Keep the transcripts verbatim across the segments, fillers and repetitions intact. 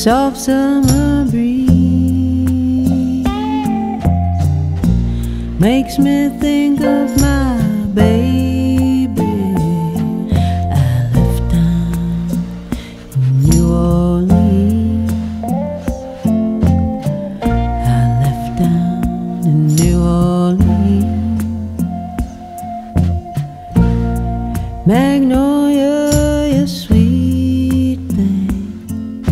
soft summer breeze makes me think of my baby. I left down in New Orleans. I left down in New Orleans. Magnolia, you sweet thing,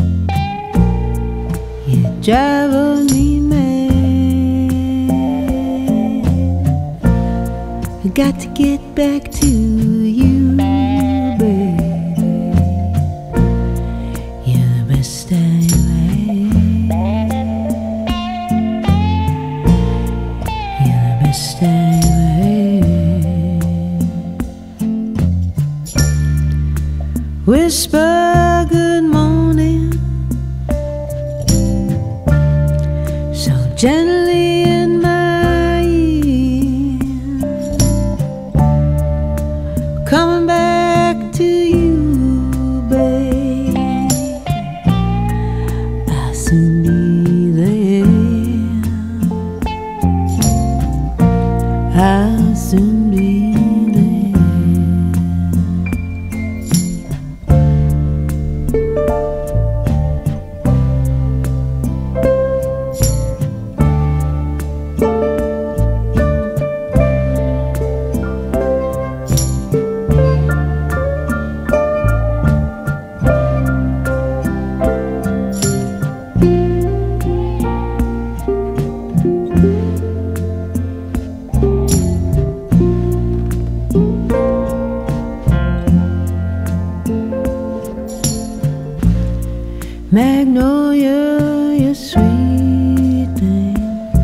you driving me mad. I got to get back to you, baby. You're the best I ever had. You're the best I ever had. Whisper good morning so gently in my ear. Coming back to you, babe. I'll soon be there. I'll soon be there. Magnolia, you sweet thing,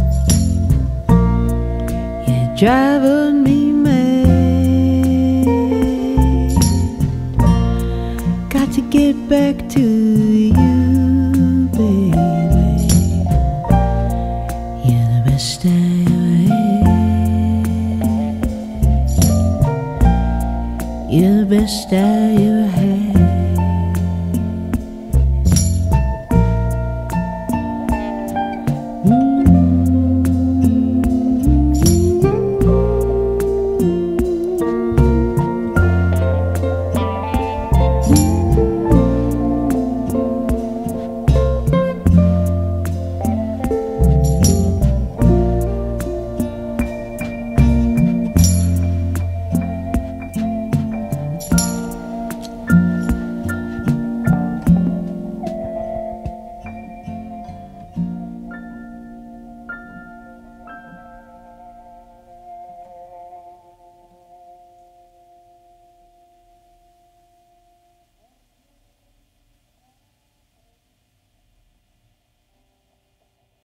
you're driving me mad. Got to get back to you, baby. You're the best I ever had. You're the best I ever had.